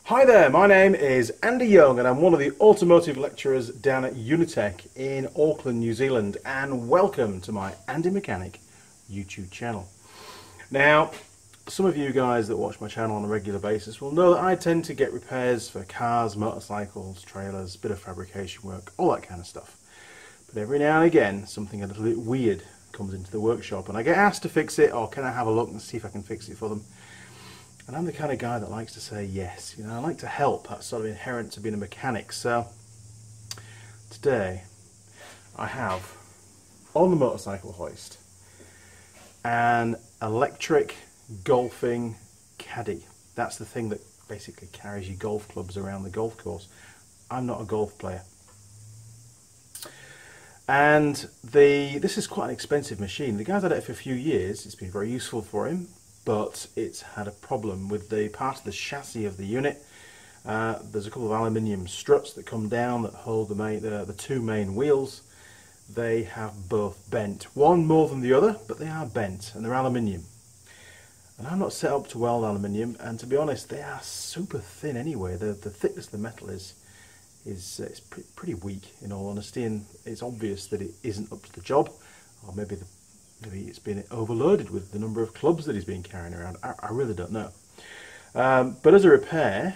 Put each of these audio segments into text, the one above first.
Hi there, my name is Andy Young and I'm one of the automotive lecturers down at Unitec in Auckland, New Zealand, and welcome to my Andy Mechanic YouTube channel. Now, some of you guys that watch my channel on a regular basis will know that I tend to get repairs for cars, motorcycles, trailers, bit of fabrication work, all that kind of stuff. But every now and again something a little bit weird comes into the workshop and I get asked to fix it, or can I have a look and see if I can fix it for them. And I'm the kind of guy that likes to say yes. You know, I like to help. That's sort of inherent to being a mechanic. So today I have on the motorcycle hoist an electric golfing caddy. That's the thing that basically carries your golf clubs around the golf course. I'm not a golf player. And this is quite an expensive machine. The guy's had it for a few years. It's been very useful for him, but it's had a problem with the part of the chassis of the unit. There's a couple of aluminium struts that come down that hold the two main wheels. They have both bent, one more than the other, but they are bent and they're aluminium. And I'm not set up to weld aluminium, and to be honest, they are super thin anyway. The thickness of the metal is pretty weak, in all honesty, and it's obvious that it isn't up to the job, or maybe it's been overloaded with the number of clubs that he's been carrying around. I really don't know. But as a repair,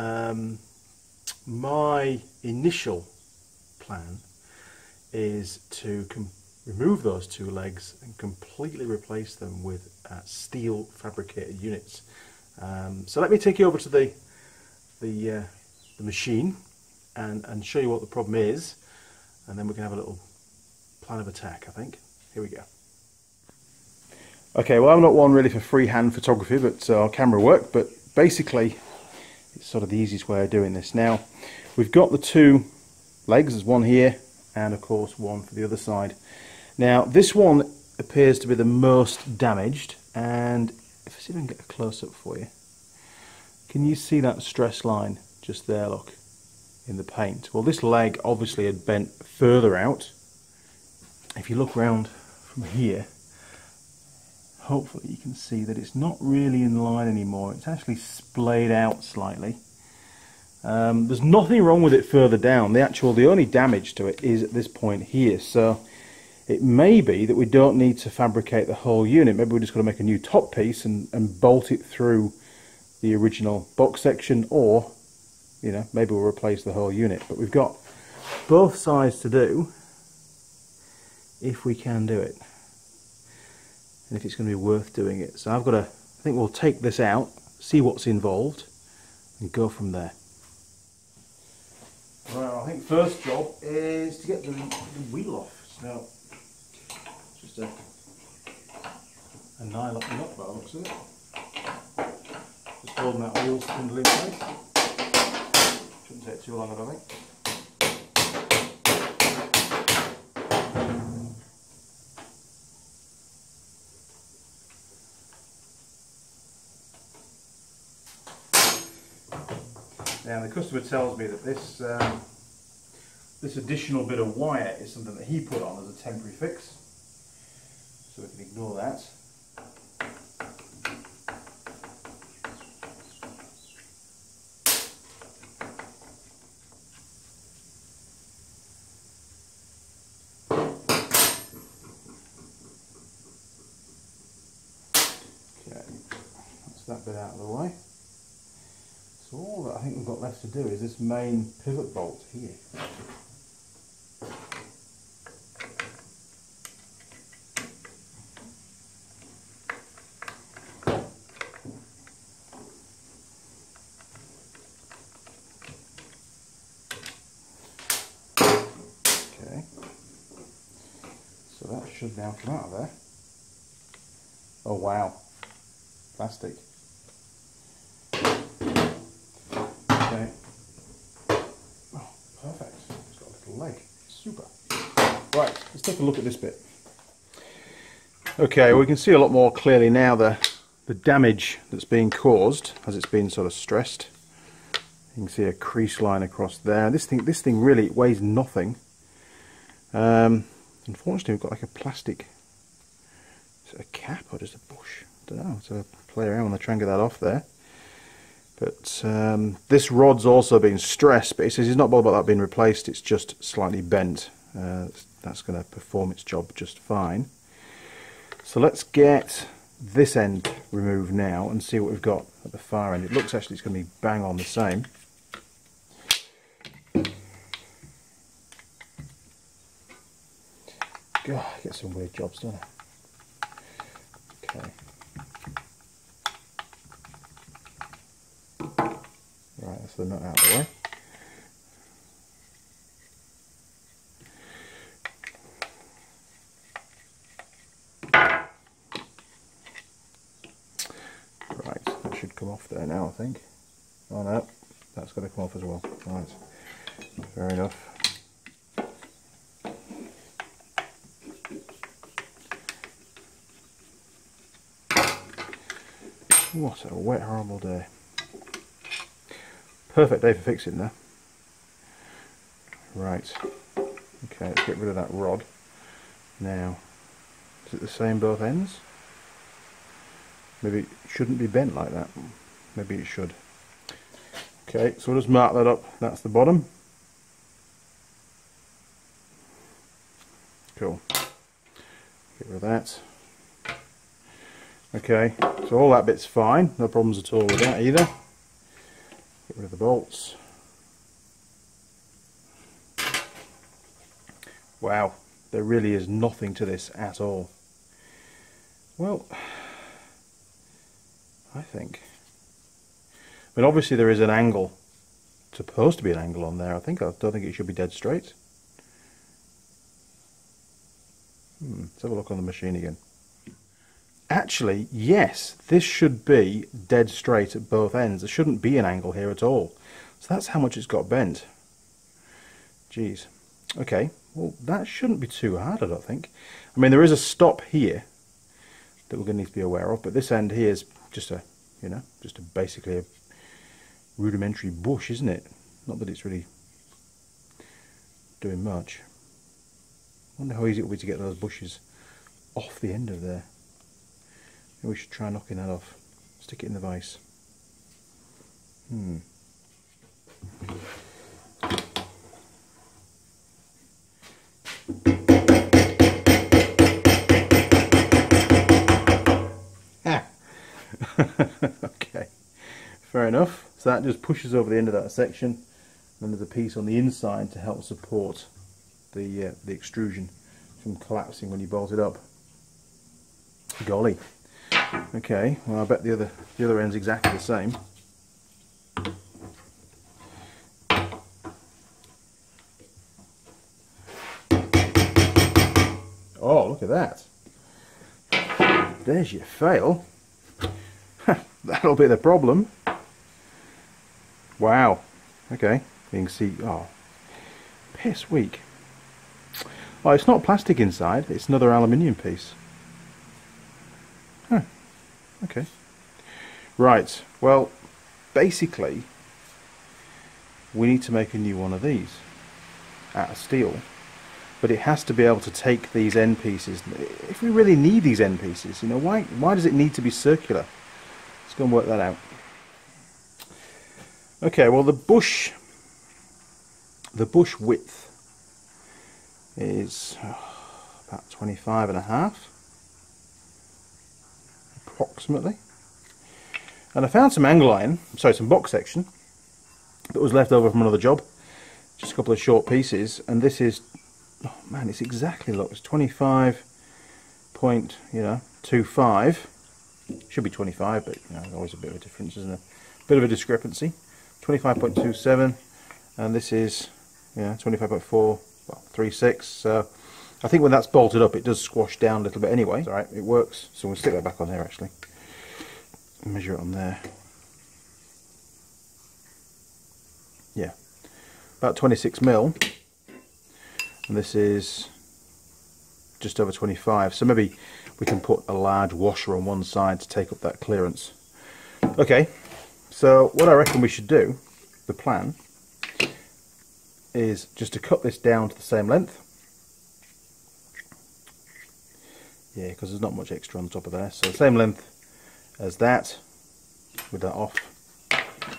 my initial plan is to remove those two legs and completely replace them with steel fabricated units. So let me take you over to the machine and show you what the problem is, and then we can have a little plan of attack, I think. Here we go. Okay, well, I'm not one really for freehand photography, but our camera work, but basically it's sort of the easiest way of doing this. Now, we've got the two legs, there's one here and of course one for the other side. Now this one appears to be the most damaged, and if I see if I can get a close-up for you, can you see that stress line just there, look, in the paint? Well, this leg obviously had bent further out. If you look round from here, hopefully you can see that it's not really in line anymore. It's actually splayed out slightly. There's nothing wrong with it further down. The only damage to it is at this point here. So it may be that we don't need to fabricate the whole unit. Maybe we're just going to make a new top piece and bolt it through the original box section, or you know, maybe we'll replace the whole unit. But we've got both sides to do if we can do it, and if it's going to be worth doing it. So I think we'll take this out, see what's involved, and go from there. Well, I think first job is to get the wheel off. Now, just a nylon nut by the looks of it. Just holding that wheel spindle in place. Shouldn't take too long, I don't think. Now the customer tells me that this additional bit of wire is something that he put on as a temporary fix, so we can ignore that. Okay, that's that bit out of the way. So all that I think we've got left to do is this main pivot bolt here. Okay, so that should now come out of there. Oh wow, plastic. Okay. Oh, perfect. It's got a little leg. Super. Right, let's take a look at this bit. Okay, we can see a lot more clearly now the damage that's being caused as it's been sort of stressed. You can see a crease line across there. This thing really weighs nothing. Unfortunately, we've got like a plastic, is it a cap or just a bush? I don't know. So play around when I try and get that off there. But this rod's also been stressed, but he says he's not bothered about that being replaced, it's just slightly bent. That's going to perform its job just fine. So let's get this end removed now and see what we've got at the far end. It looks actually it's going to be bang on the same. God, I get some weird jobs, don't I? Okay. Right, that's the nut out of the way. Right, that should come off there now, I think. Oh no, that's got to come off as well. Right, fair enough. What a wet, horrible day. Perfect day for fixing there. Right, okay, let's get rid of that rod. Now, is it the same both ends? Maybe it shouldn't be bent like that. Maybe it should. Okay, so we'll just mark that up. That's the bottom. Cool. Get rid of that. Okay, so all that bit's fine. No problems at all with that either. Get rid of the bolts. Wow, there really is nothing to this at all. Well, I think. I mean, obviously there is an angle. It's supposed to be an angle on there. I don't think it should be dead straight. Let's have a look on the machine again. Actually, yes, this should be dead straight at both ends. There shouldn't be an angle here at all. So that's how much it's got bent. Jeez. Okay, well that shouldn't be too hard, I don't think. I mean, there is a stop here that we're going to need to be aware of, but this end here is just a, you know, basically a rudimentary bush, isn't it? Not that it's really doing much. I wonder how easy it will be to get those bushes off the end of there. Maybe we should try knocking that off. Stick it in the vise. Okay, fair enough. So that just pushes over the end of that section, and then there's a piece on the inside to help support the extrusion from collapsing when you bolt it up. Golly. Okay, well I bet the other end's exactly the same. Oh, look at that. There's your fail. That'll be the problem. Wow. Okay, you can see, oh, piss weak. Oh, it's not plastic inside, it's another aluminium piece. Huh. Okay. Right, well, basically, we need to make a new one of these out of steel. But it has to be able to take these end pieces. If we really need these end pieces, you know, why does it need to be circular? Let's go and work that out. Okay, well the bush width is about 25.5 approximately. And I found some angle iron, sorry, some box section that was left over from another job. Just a couple of short pieces, and this is, oh man, it's exactly, look, it's 25.25. Should be 25, but you know, there's always a bit of a difference, isn't there? Bit of a discrepancy. 25.27, and this is, yeah, 25.4, well, 36. So I think when that's bolted up, it does squash down a little bit anyway. It's all right, it works. So we'll stick that back on there actually. Measure it on there. Yeah, about 26 mil. And this is just over 25, so maybe we can put a large washer on one side to take up that clearance. Okay, so what I reckon we should do, the plan, is just to cut this down to the same length. Yeah, because there's not much extra on top of there, so the same length as that, with that off.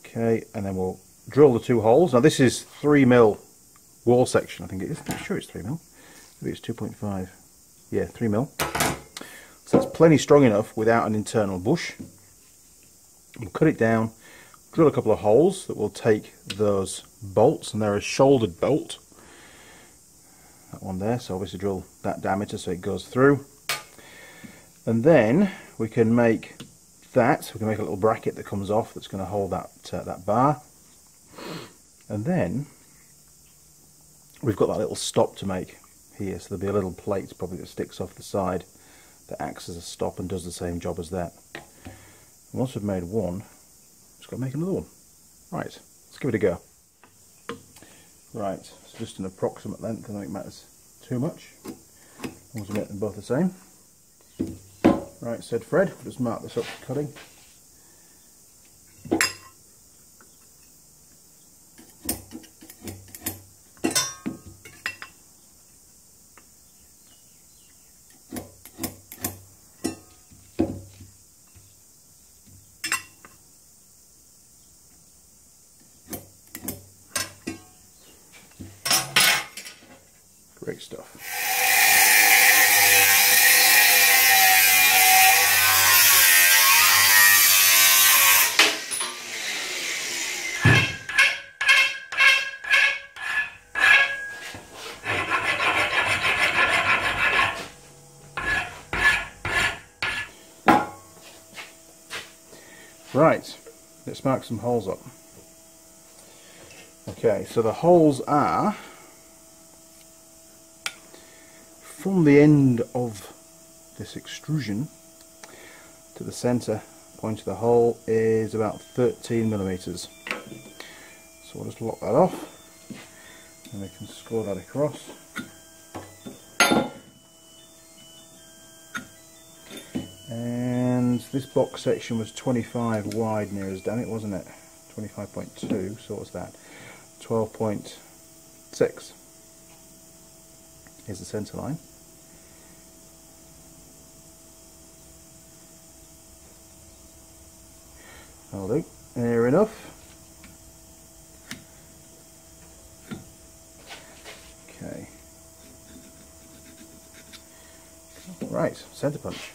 Okay, and then we'll drill the 2 holes. Now this is 3mm wall section, I think it is. I'm sure it's 3mm. Maybe it's 2.5. Yeah, 3mm. So it's plenty strong enough without an internal bush. We'll cut it down, drill a couple of holes that will take those bolts, and they're a shouldered bolt. That one there, so obviously drill that diameter so it goes through. And then we can make that, we can make a little bracket that comes off that's going to hold that, that bar. And then we've got that little stop to make here, so there'll be a little plate probably that sticks off the side that acts as a stop and does the same job as that. And once we've made one, just got to make another one. Right, let's give it a go. Right, so just an approximate length, I don't think it matters too much. Once we make them both the same. Right, said Fred, we'll just mark this up for cutting. Great stuff. Right, let's mark some holes up. Okay, so the holes are from the end of this extrusion to the centre point of the hole is about 13mm. So we'll just lock that off and we can score that across. And this box section was 25 wide near as damn it, wasn't it? 25.2, so what's that? 12.6 is the centre line. That'll do. Near enough. Okay. Right, centre punch.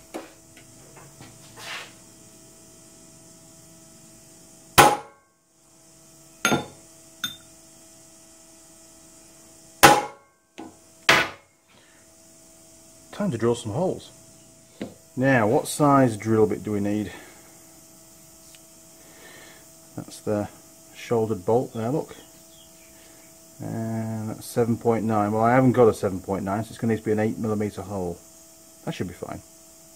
Time to drill some holes. Now, what size drill bit do we need? That's the shouldered bolt there, look. And that's 7.9. Well, I haven't got a 7.9, so it's going to need to be an 8mm hole. That should be fine.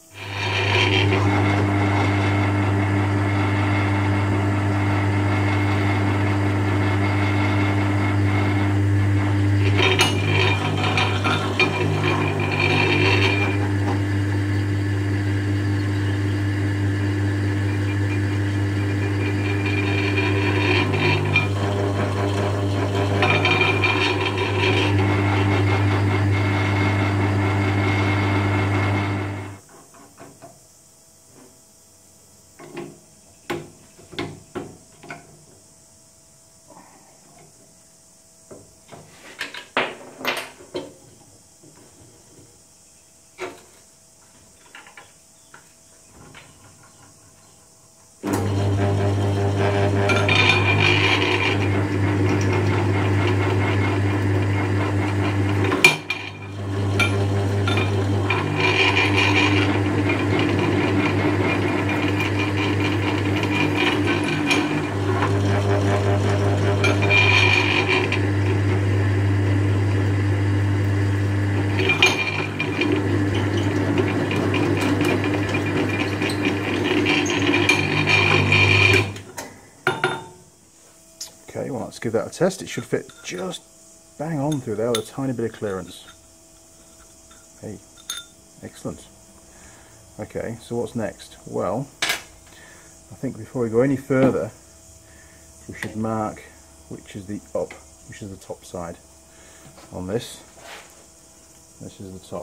Okay, well, let's give that a test. It should fit just bang on through there with a tiny bit of clearance. Hey, excellent. Okay, so what's next? Well, I think before we go any further, we should mark which is the top side on this. This is the top.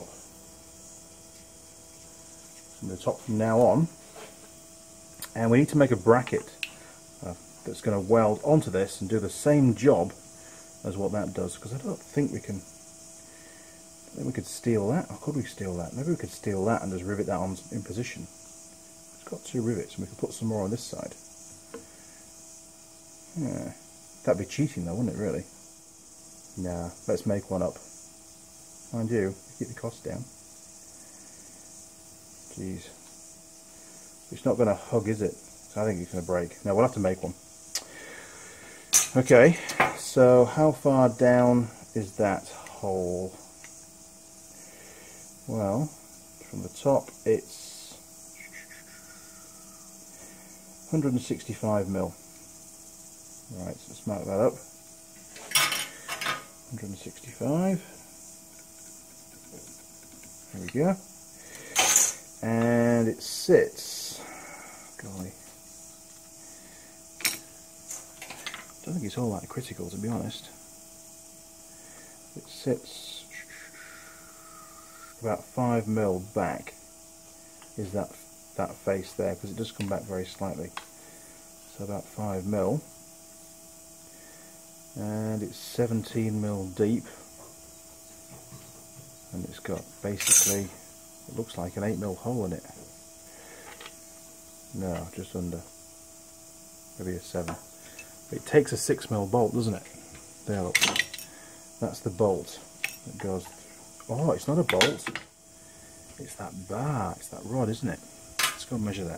From the top from now on, and we need to make a bracket, a that's going to weld onto this and do the same job as what that does, because I don't think we can. Then we could steal that, or could we steal that? Maybe we could steal that and just rivet that on in position. It's got 2 rivets, and we could put some more on this side. Yeah, that'd be cheating though, wouldn't it, really? Nah, let's make one up. Mind you, keep the cost down. Jeez. It's not going to hug, is it? I think it's going to break. No, we'll have to make one. Okay, so how far down is that hole? Well, from the top it's 165 mil. Right, so let's mark that up. 165. There we go. And it sits. Golly. I don't think it's all that critical, to be honest. It sits about 5 mil back. Is that face there? Because it does come back very slightly. So about 5 mil. And it's 17 mil deep. And it's got basically, it looks like an 8 mil hole in it. No, just under. Maybe a 7. But it takes a 6 mil bolt, doesn't it? There, look. That's the bolt that goes. Oh, it's not a bolt. It's that bar. It's that rod, isn't it? Let's go measure that.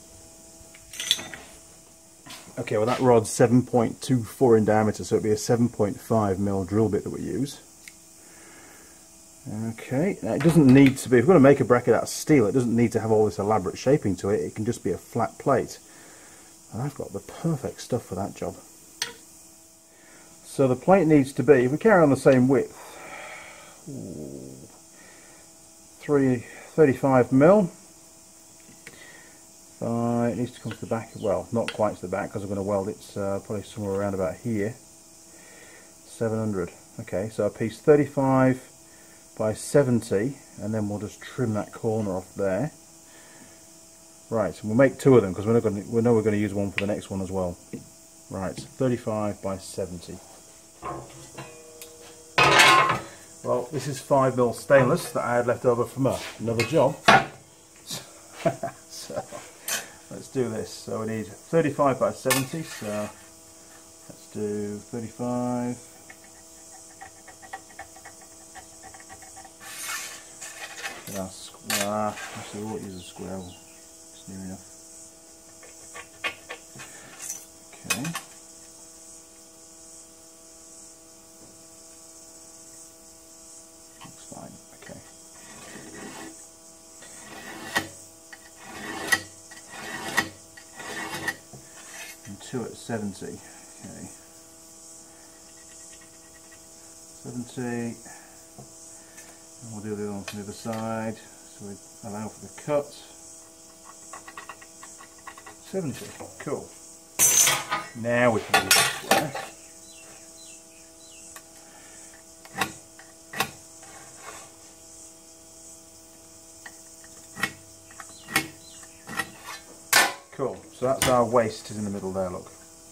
Okay, well that rod's 7.24 in diameter, so it'd be a 7.5 mil drill bit that we use. Okay, now it doesn't need to be, if we're going to make a bracket out of steel, it doesn't need to have all this elaborate shaping to it. It can just be a flat plate. And I've got the perfect stuff for that job. So the plate needs to be, if we carry on the same width, 35 mil. It needs to come to the back, well, not quite to the back because I'm going to weld it probably somewhere around about here. 700. Okay, so a piece 35 by 70, and then we'll just trim that corner off there. Right, so we'll make 2 of them because we know we're going to use one for the next one as well. Right, 35 by 70. Well, this is 5 mil stainless that I had left over from another job. So let's do this. So we need 35 by 70. So let's do 35. Actually, we'll use a square. It's near enough. Okay. Looks fine. Okay. And 2 at 70. Okay. 70. And we'll do the other one from the other side. So we allow for the cut. 70. Cool. Now we can use the square. Cool. So that's our waist is in the middle there, look.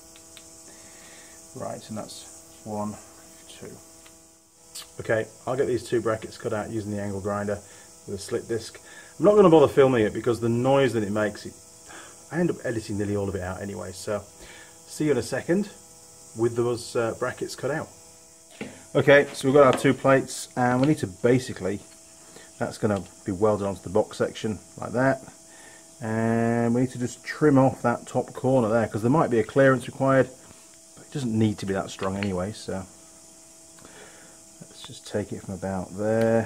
Right, and that's 1, 2. Okay, I'll get these 2 brackets cut out using the angle grinder with a slit disc. I'm not going to bother filming it because the noise that it makes, I end up editing nearly all of it out anyway, so see you in a second with those brackets cut out. Okay, so we've got our 2 plates and we need to basically, that's going to be welded onto the box section like that, and we need to just trim off that top corner there because there might be a clearance required, but it doesn't need to be that strong anyway, so let's just take it from about there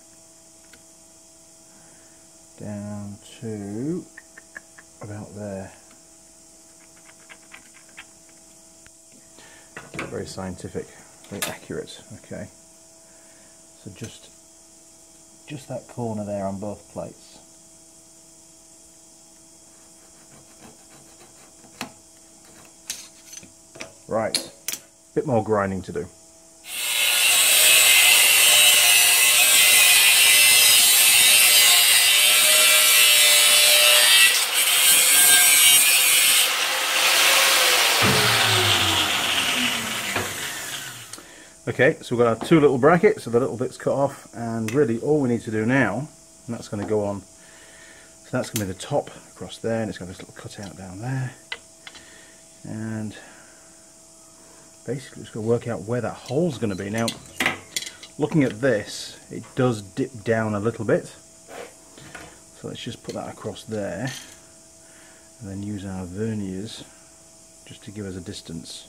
down to about there. Very scientific, very accurate. Okay, so just that corner there on both plates. Right, a bit more grinding to do. Okay, so we've got our two little brackets, so the little bit's cut off, and really all we need to do now, and that's going to go on, so that's going to be the top across there, and it's got this little cutout down there, and basically just going to work out where that hole's going to be. Now, looking at this, it does dip down a little bit, so let's just put that across there, and then use our verniers just to give us a distance.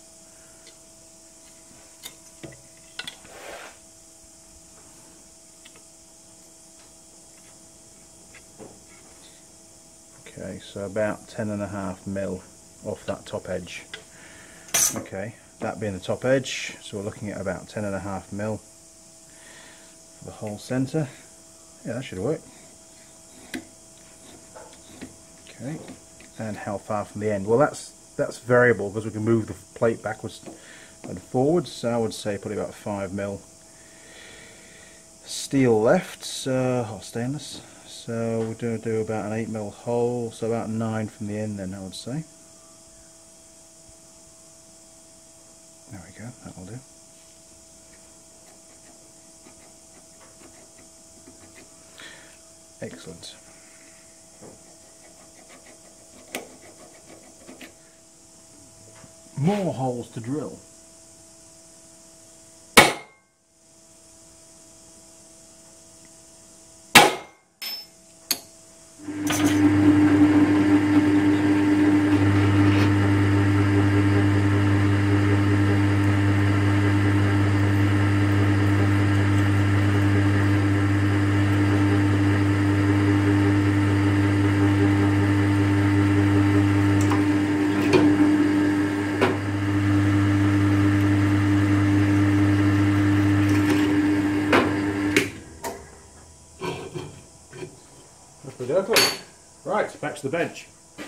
Okay, so about 10.5 mil off that top edge. Okay, that being the top edge, so we're looking at about 10.5 mil for the whole centre. Yeah, that should work. Okay, and how far from the end? Well, that's variable because we can move the plate backwards and forwards. So I would say probably about 5 mil steel left, or stainless. So we're going to do about an 8 mil hole, so about 9 from the end then, I would say. There we go, that'll do. Excellent. More holes to drill. Right, back to the bench.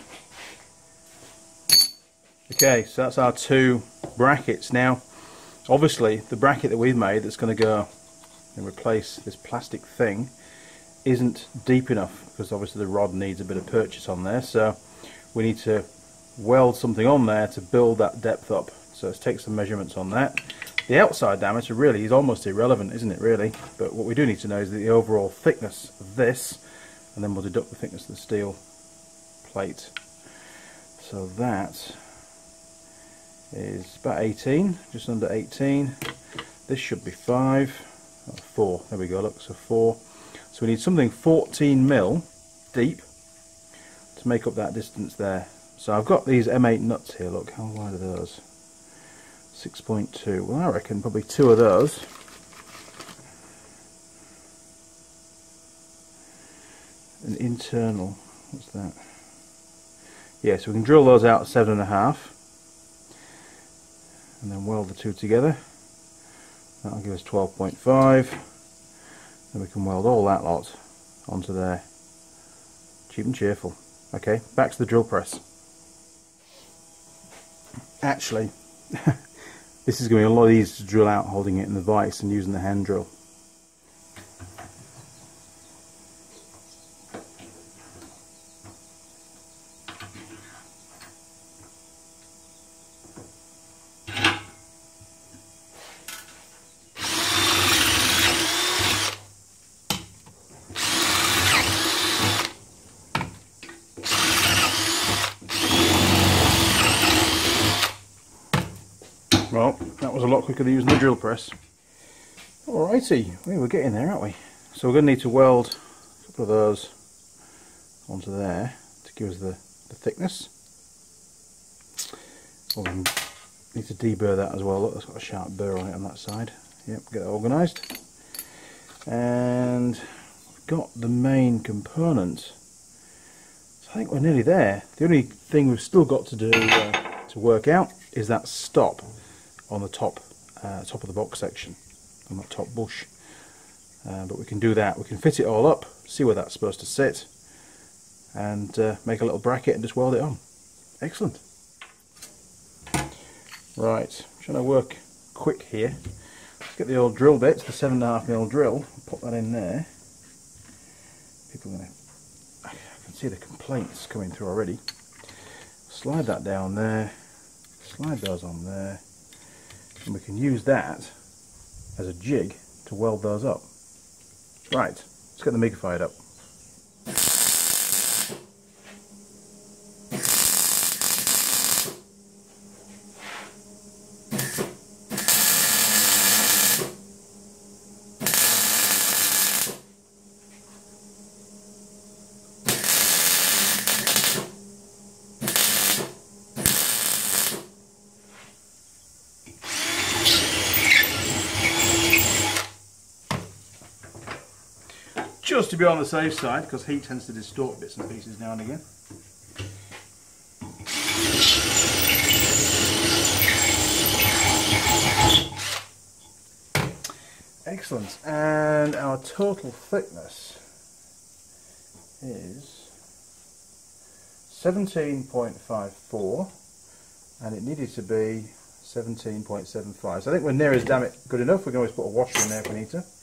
Okay, so that's our two brackets. Now, obviously, the bracket that we've made that's going to go and replace this plastic thing isn't deep enough, because obviously the rod needs a bit of purchase on there, so we need to weld something on there to build that depth up. So let's take some measurements on that. The outside diameter really is almost irrelevant, isn't it, really? But what we do need to know is the overall thickness of this, and then we'll deduct the thickness of the steel plate. So that is about 18, just under 18. This should be 5, or 4. There we go, look, so 4. So we need something 14 mil deep to make up that distance there. So I've got these M8 nuts here, look, how wide are those? 6.2. Well, I reckon probably 2 of those. An internal, what's that? Yeah, so we can drill those out at 7.5 and then weld the two together. That'll give us 12.5. Then we can weld all that lot onto there. Cheap and cheerful. Okay, back to the drill press. Actually, this is going to be a lot easier to drill out holding it in the vise and using the hand drill. Well, that was a lot quicker than using the drill press. Alrighty, we're getting there, aren't we? So we're going to need to weld a couple of those onto there to give us the thickness. Well, we need to deburr that as well. Look, that's got a sharp burr on it on that side. Yep, get that organised. And we've got the main component. So I think we're nearly there. The only thing we've still got to do to work out is that stop on the top of the box section, on that top bush. But we can do that. We can fit it all up, see where that's supposed to sit, and make a little bracket and just weld it on. Excellent. Right, I'm trying to work quick here. Let's get the old drill bit, the 7.5mm drill, put that in there. People are going to, I can see the complaints coming through already. Slide that down there, slide those on there, and we can use that as a jig to weld those up. Right, let's get the MIG fired up. Just to be on the safe side, because heat tends to distort bits and pieces now and again. Excellent, and our total thickness is 17.54 and it needed to be 17.75, so I think we're near as damn it good enough. We can always put a washer in there if we need to.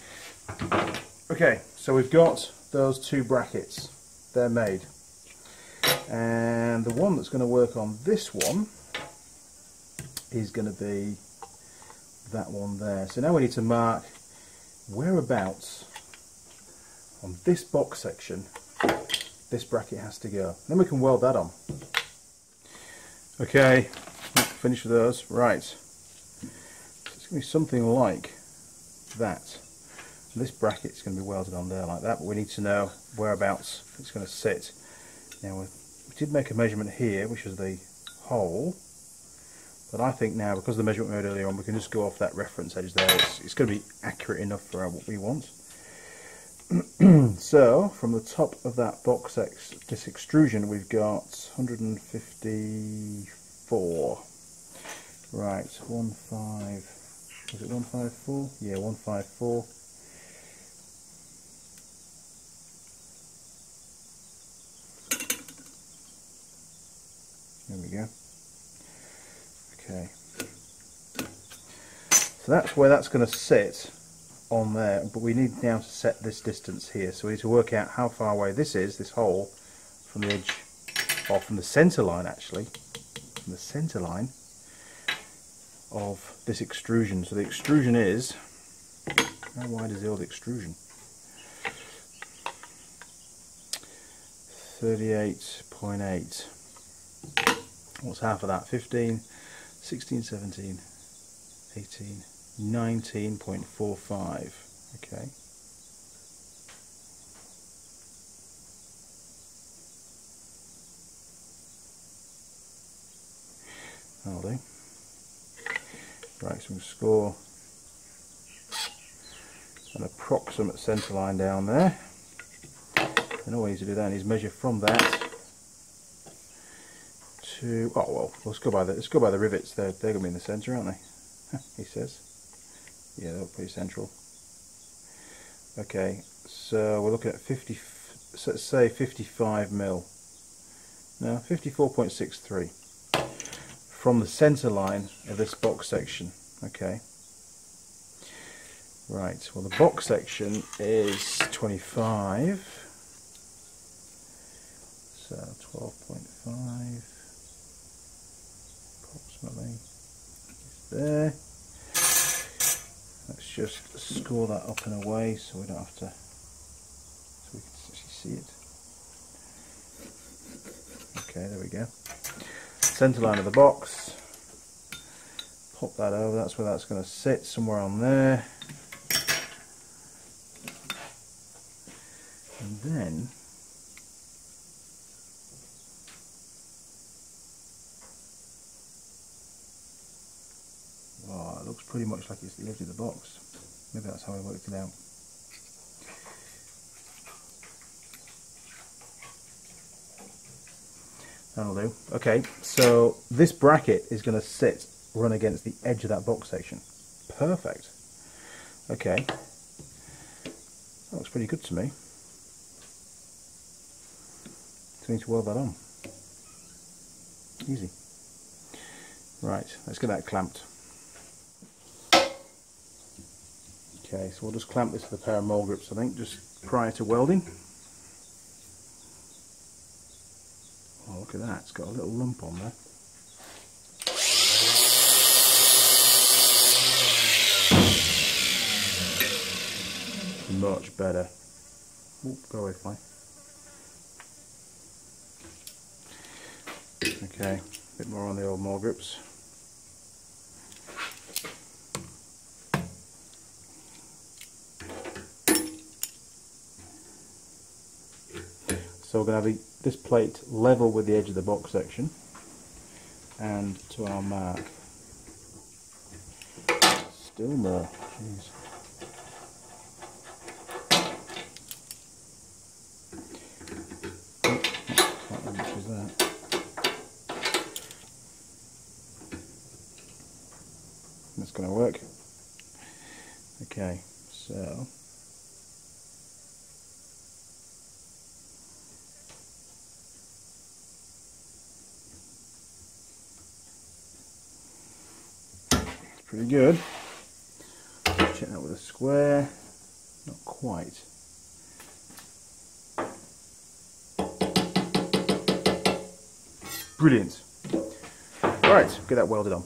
Okay, so we've got those two brackets, they're made, and the one that's going to work on this one is going to be that one there. So now we need to mark whereabouts on this box section this bracket has to go. Then we can weld that on. Okay, finish with those. Right, so it's going to be something like that. This bracket's going to be welded on there like that, but we need to know whereabouts it's going to sit. Now we did make a measurement here, which is the hole, but I think now, because of the measurement we made earlier on, we can just go off that reference edge there. It's going to be accurate enough for what we want. So from the top of that box this extrusion, we've got 154. Right, 15. Was it 154? Yeah, 154. There we go. Okay. So that's where that's going to sit on there, but we need now to set this distance here. So we need to work out how far away this is, this hole, from the edge, or from the centre line actually, from the centre line of this extrusion. So the extrusion is, how wide is the old extrusion? 38.8. What's half of that? 15, 16, 17, 18, 19.45. Okay. That'll do. Right, so we'll score an approximate centre line down there. And all we need to do then is measure from that to, oh well, let's go by the rivets. They're going to be in the centre, aren't they? He says. Yeah, they're pretty central. Okay, so we're looking at 50. So let's say 55 mil. No, 54.63 from the centre line of this box section. Okay. Right. Well, the box section is 25. So 12.5. Approximately is there. Let's just score that up and away so we don't have to, so we can actually see it. Okay, there we go. Centre line of the box. Pop that over, that's where that's going to sit, somewhere on there. And then oh, it looks pretty much like it's the edge of the box. Maybe that's how I worked it out. That'll do. Okay, so this bracket is going to run against the edge of that box section. Perfect. Okay. That looks pretty good to me. So we need to weld that on. Easy. Right, let's get that clamped. Okay, so we'll just clamp this with a pair of mole grips, I think, just prior to welding. Oh, look at that, it's got a little lump on there. much better. Ooh, go away, fly. Okay, a bit more on the old maul grips. So we're going to have this plate level with the edge of the box section and to our mark. Still more. Jeez. Not as much as that. That's going to work. Okay, so pretty good. Check that with a square. Not quite. Brilliant. Right, get that welded on.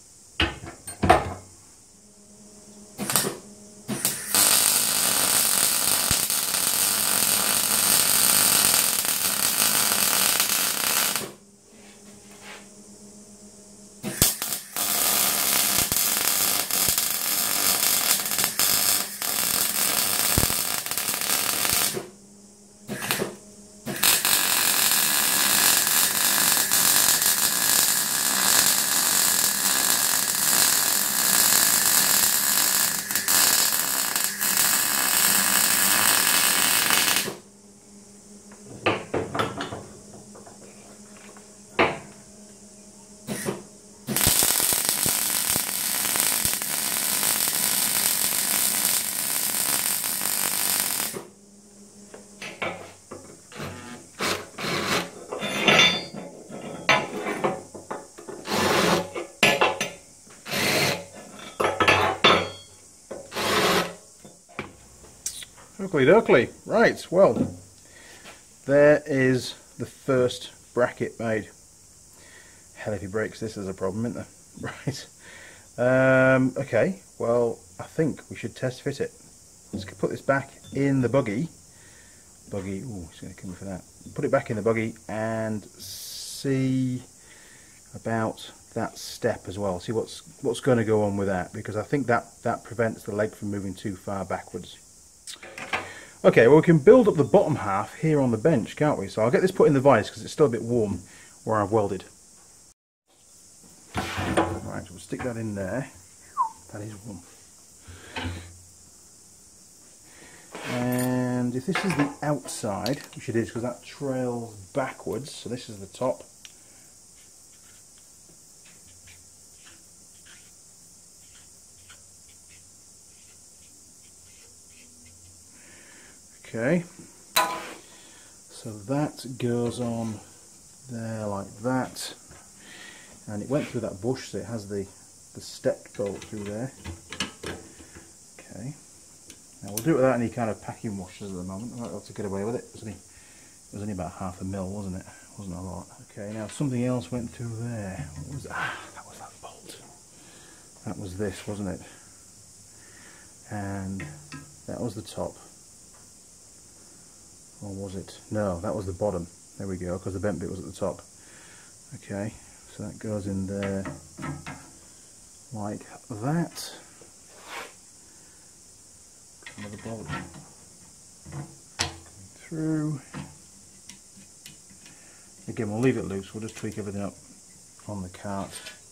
Oakley dokley. Right, well, there is the first bracket made. Hell, if he breaks this, there's a problem, isn't there? Right. Okay, well, I think we should test fit it. Let's put this back in the buggy. Ooh, he's going to come for that. Put it back in the buggy and see about that step as well. See what's going to go on with that, because I think that prevents the leg from moving too far backwards. Okay, well, we can build up the bottom half here on the bench, can't we? So I'll get this put in the vise because it's still a bit warm where I've welded. Right, so we'll stick that in there. That is warm. And if this is the outside, which it is because that trails backwards, so this is the top. Okay, so that goes on there like that, and it went through that bush, so it has the stepped bolt through there. Okay, now we'll do it without any kind of packing washers at the moment. I might be able to get away with it. It was only about half a mil, wasn't it? Wasn't a lot. Okay, now something else went through there. What was that? Ah, that was that bolt. That was this, wasn't it? And that was the top. Or was it? No, that was the bottom. There we go, because the bent bit was at the top. Okay, so that goes in there like that. Another bolt through. Again, we'll leave it loose. We'll just tweak everything up on the cart.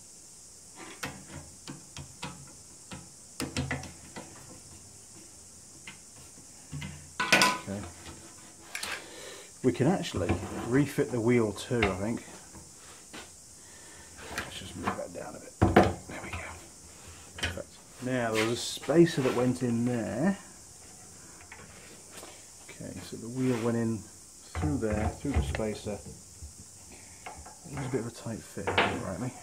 Okay. We can actually refit the wheel too, I think. Let's just move that down a bit. There we go. Perfect. Now there was a spacer that went in there. Okay, so the wheel went in through there, through the spacer. It was a bit of a tight fit, right me?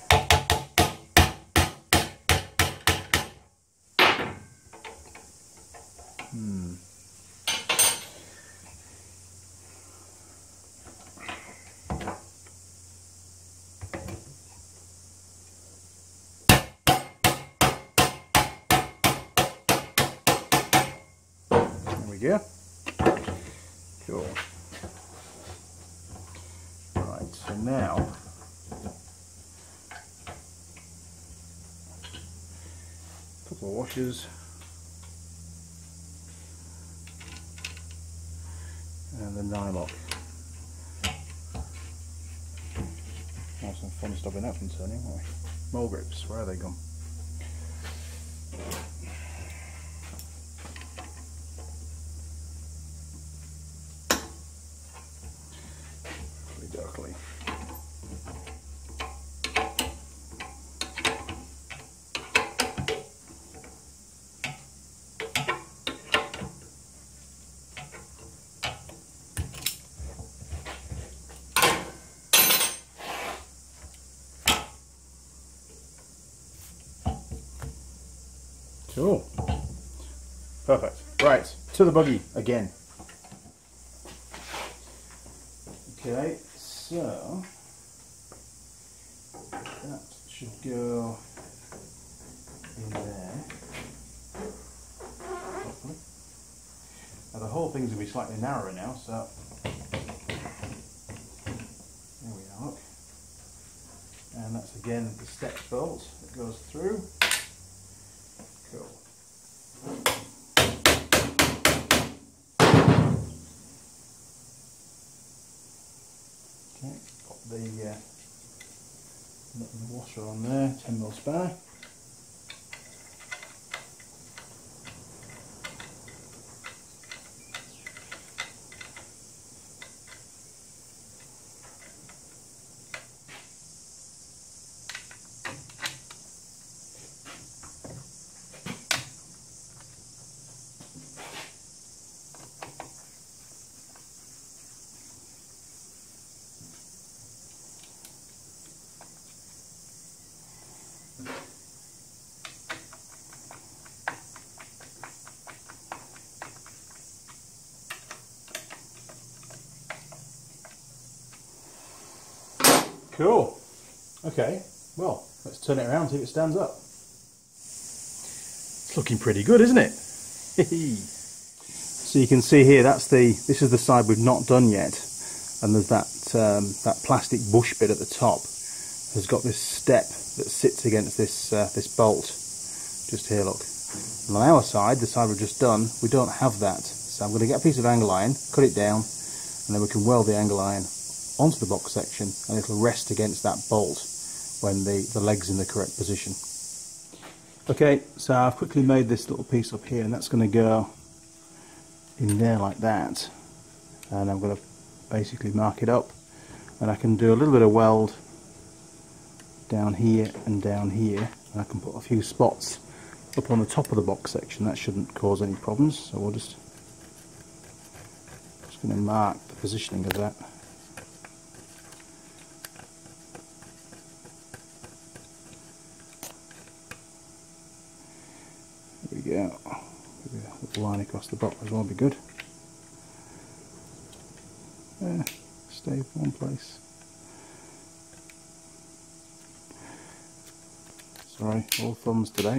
we go. Cool. Right, so now a couple of washers and the nylock. Have some fun stopping that from turning, won't we? Mole grips, where are they gone? Pretty darkly. Cool. Perfect. Right, to the buggy again. Okay, so that should go in there. Hopefully. Now the whole thing's going to be slightly narrower now, so there we are. Look. And that's again the step bolt that goes through. Cool. Okay, got the washer on there, 10mm spare. Cool. Okay, well, let's turn it around and see if it stands up. It's looking pretty good, isn't it? So you can see here, this is the side we've not done yet, and there's that plastic bush bit at the top. Has got this step that sits against this bolt. Just here, look. And on our side, the side we've just done, we don't have that. So I'm going to get a piece of angle iron, cut it down, and then we can weld the angle iron onto the box section, and it'll rest against that bolt when the leg's in the correct position. Okay, so I've quickly made this little piece up here, and that's going to go in there like that, and I'm going to basically mark it up, and I can do a little bit of weld down here and down here, and I can put a few spots up on the top of the box section. That shouldn't cause any problems, so we'll just going to mark the positioning of that. There we go. Maybe a little line across the bottom as well would be good. Stay one place. Sorry, all thumbs today.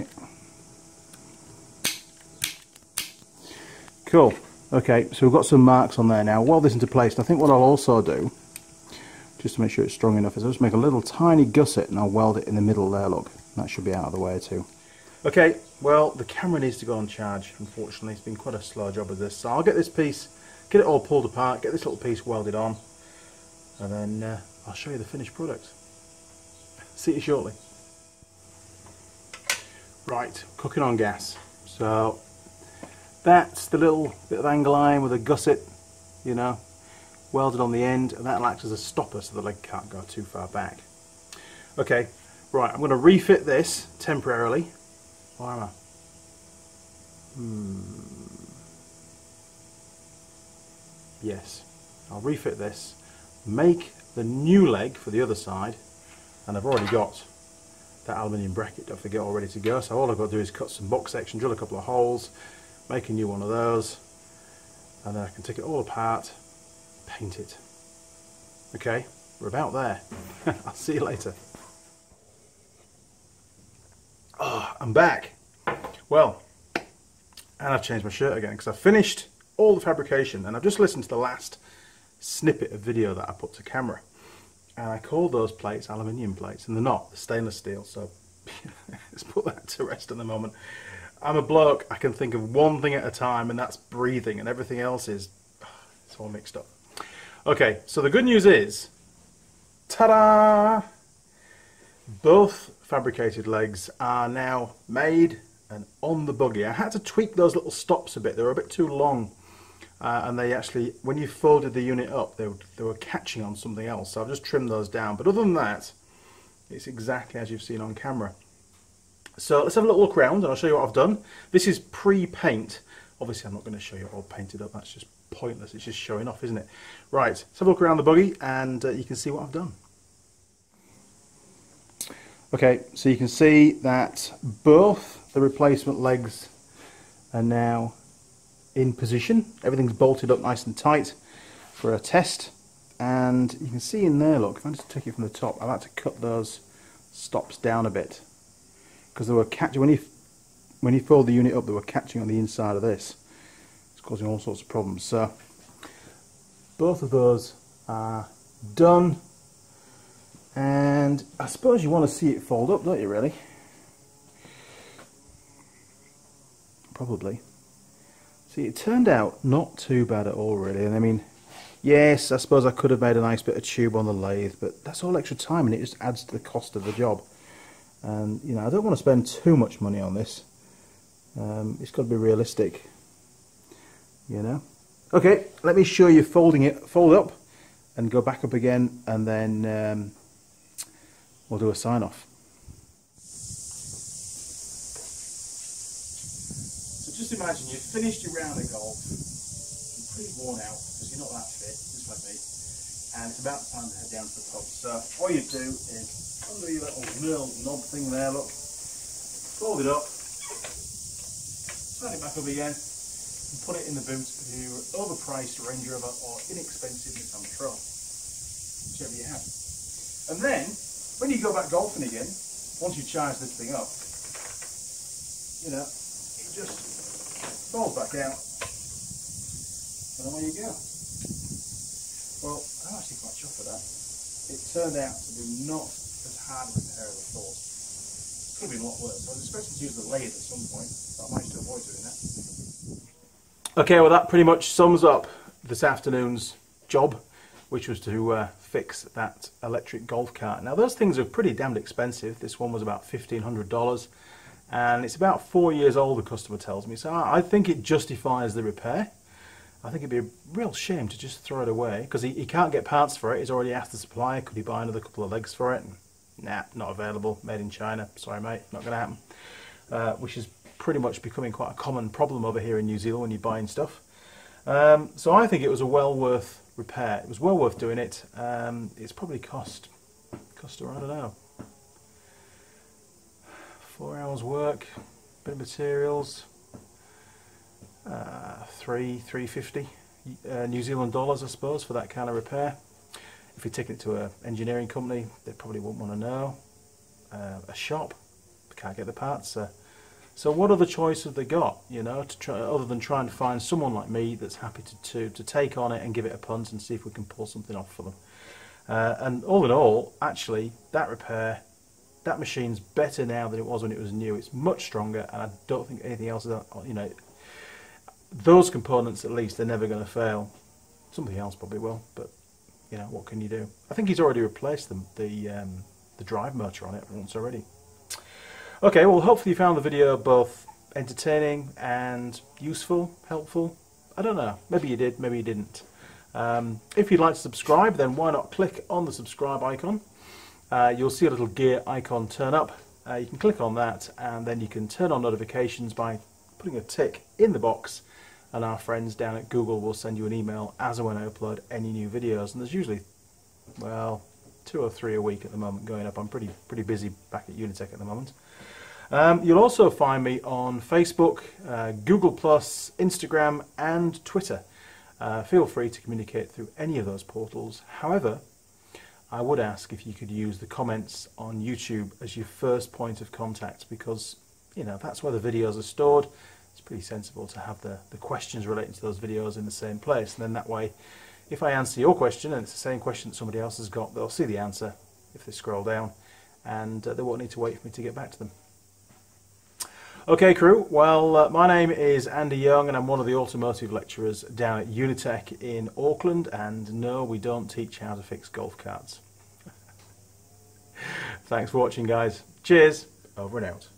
Cool. Okay, so we've got some marks on there now. Weld this into place. And I think what I'll also do, just to make sure it's strong enough, is I'll just make a little tiny gusset and I'll weld it in the middle there, look. That should be out of the way too. Okay, well, the camera needs to go on charge, unfortunately. It's been quite a slow job of this. So I'll get this piece, get it all pulled apart, get this little piece welded on, and then I'll show you the finished product. See you shortly. Right, cooking on gas. So that's the little bit of angle iron with a gusset, you know, welded on the end, and that'll act as a stopper so the leg can't go too far back. Okay, right, I'm going to refit this temporarily. Where am I? Yes, I'll refit this, make the new leg for the other side, and I've already got that aluminium bracket, don't forget, all ready to go. So all I've got to do is cut some box section, drill a couple of holes, make a new one of those, and then I can take it all apart, paint it. Okay, we're about there. I'll see you later. Oh, I'm back. Well, and I've changed my shirt again because I finished all the fabrication, and I've just listened to the last snippet of video that I put to camera, and I called those plates aluminium plates, and they're not, they're stainless steel, so let's put that to rest at the moment. I'm a bloke, I can think of one thing at a time, and that's breathing, and everything else is, it's all mixed up. Okay, so the good news is, ta-da! Both fabricated legs are now made and on the buggy. I had to tweak those little stops a bit, they were a bit too long, and they actually, when you folded the unit up, they were catching on something else, so I've just trimmed those down. But other than that, it's exactly as you've seen on camera. So let's have a little look around and I'll show you what I've done. This is pre-paint. Obviously I'm not going to show you it all painted up, that's just pointless, it's just showing off, isn't it? Right, let's have a look around the buggy and you can see what I've done. Okay, so you can see that both the replacement legs are now in position. Everything's bolted up nice and tight for a test, and you can see in there, look, if I just take it from the top, I've had to cut those stops down a bit because they were catching, when you fold the unit up, they were catching on the inside of this. It's causing all sorts of problems. So both of those are done. And I suppose you want to see it fold up, don't you, really? Probably. See, it turned out not too bad at all, really. And I mean, yes, I suppose I could have made a nice bit of tube on the lathe, but that's all extra time and it just adds to the cost of the job. And, you know, I don't want to spend too much money on this. It's got to be realistic, you know. Okay, let me show you folding it, fold up and go back up again, and then we'll do a sign-off. So just imagine you've finished your round of golf, you're pretty worn out because you're not that fit, just like me, and it's about time to head down to the pub. So all you do is, under your little mill knob thing there, look, fold it up, turn it back up again, and put it in the boot of your overpriced Range Rover or inexpensive Nissan Patrol, whichever you have. And then, when you go back golfing again, once you charge this thing up, you know, it just falls back out, and away you go. Well, I'm actually quite chuffed with that. It turned out to be not as hard a repair as I thought. It could have been a lot worse. I was expecting to use the lathe at some point, but I managed to avoid doing that. Okay, well that pretty much sums up this afternoon's job, which was to fix that electric golf cart. Now those things are pretty damned expensive. This one was about $1,500 and it's about 4 years old, the customer tells me, so I think it justifies the repair. I think it'd be a real shame to just throw it away because he can't get parts for it. He's already asked the supplier, could he buy another couple of legs for it? And, nah, not available, made in China, sorry mate, not going to happen. Which is pretty much becoming quite a common problem over here in New Zealand when you're buying stuff. So I think it was a well worth repair. It was well worth doing it. It's probably cost her, I don't know, 4 hours work, bit of materials, $350 New Zealand dollars, I suppose, for that kind of repair. If you take it to an engineering company, they probably wouldn't want to know. A shop, they can't get the parts. So what other choice have they got, you know, to try, other than trying to find someone like me that's happy to take on it and give it a punt and see if we can pull something off for them. And all in all, actually, that repair, that machine's better now than it was when it was new. It's much stronger, and I don't think anything else is, you know, those components at least, they're never going to fail. Something else probably will, but you know, what can you do? I think he's already replaced the drive motor on it once already. Okay, well hopefully you found the video both entertaining and useful, helpful. I don't know, maybe you did, maybe you didn't. If you'd like to subscribe, then why not click on the subscribe icon. You'll see a little gear icon turn up. You can click on that and then you can turn on notifications by putting a tick in the box, and our friends down at Google will send you an email as and when I upload any new videos, and there's usually, well, 2 or 3 a week at the moment going up. I'm pretty busy back at Unitech at the moment. You'll also find me on Facebook, Google+, Instagram and Twitter. Feel free to communicate through any of those portals. However, I would ask if you could use the comments on YouTube as your first point of contact, because you know that's where the videos are stored. it's pretty sensible to have the questions relating to those videos in the same place, and then that way if I answer your question and it's the same question that somebody else has got, they'll see the answer if they scroll down, and they won't need to wait for me to get back to them. Okay crew, well my name is Andy Young and I'm one of the automotive lecturers down at Unitec in Auckland, and no, we don't teach how to fix golf carts. Thanks for watching guys, cheers, over and out.